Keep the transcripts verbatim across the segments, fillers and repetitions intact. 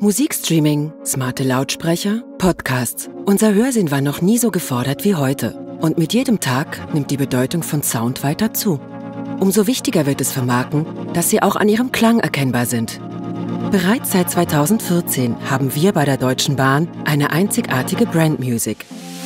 Musikstreaming, smarte Lautsprecher, Podcasts. Unser Hörsinn war noch nie so gefordert wie heute. Und mit jedem Tag nimmt die Bedeutung von Sound weiter zu. Umso wichtiger wird es für Marken, dass sie auch an ihrem Klang erkennbar sind. Bereits seit zweitausendvierzehn haben wir bei der Deutschen Bahn eine einzigartige Brand Music.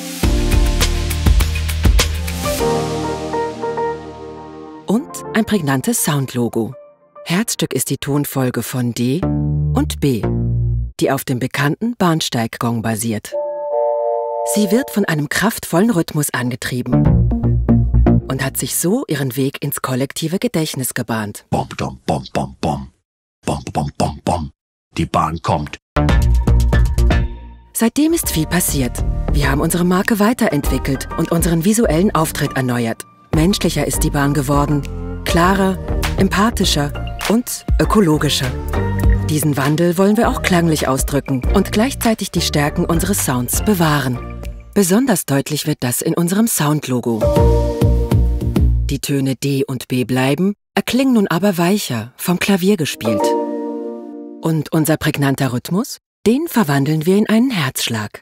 Und ein prägnantes Soundlogo. Herzstück ist die Tonfolge von D und B, die auf dem bekannten Bahnsteiggong basiert. Sie wird von einem kraftvollen Rhythmus angetrieben und hat sich so ihren Weg ins kollektive Gedächtnis gebahnt. Bom, bom, bom, bom, bom. Bom, bom, bom, bom. Die Bahn kommt. Seitdem ist viel passiert. Wir haben unsere Marke weiterentwickelt und unseren visuellen Auftritt erneuert. Menschlicher ist die Bahn geworden, klarer, empathischer und ökologischer. Diesen Wandel wollen wir auch klanglich ausdrücken und gleichzeitig die Stärken unseres Sounds bewahren. Besonders deutlich wird das in unserem Soundlogo. Die Töne D und B bleiben, erklingen nun aber weicher, vom Klavier gespielt. Und unser prägnanter Rhythmus, den verwandeln wir in einen Herzschlag.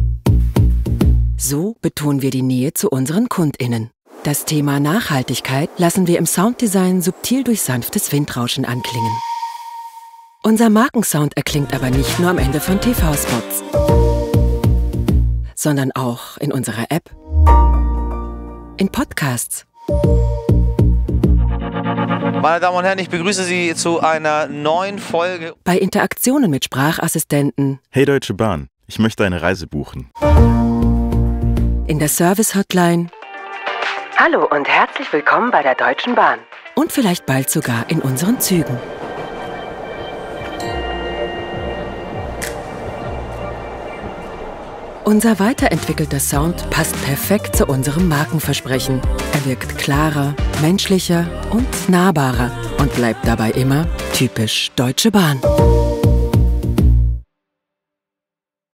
So betonen wir die Nähe zu unseren KundInnen. Das Thema Nachhaltigkeit lassen wir im Sounddesign subtil durch sanftes Windrauschen anklingen. Unser Markensound erklingt aber nicht nur am Ende von T V-Spots, sondern auch in unserer App, in Podcasts. Meine Damen und Herren, ich begrüße Sie zu einer neuen Folge. Bei Interaktionen mit Sprachassistenten. Hey Deutsche Bahn, ich möchte eine Reise buchen. In der Service-Hotline. Hallo und herzlich willkommen bei der Deutschen Bahn. Und vielleicht bald sogar in unseren Zügen. Unser weiterentwickelter Sound passt perfekt zu unserem Markenversprechen. Er wirkt klarer, menschlicher und nahbarer und bleibt dabei immer typisch Deutsche Bahn.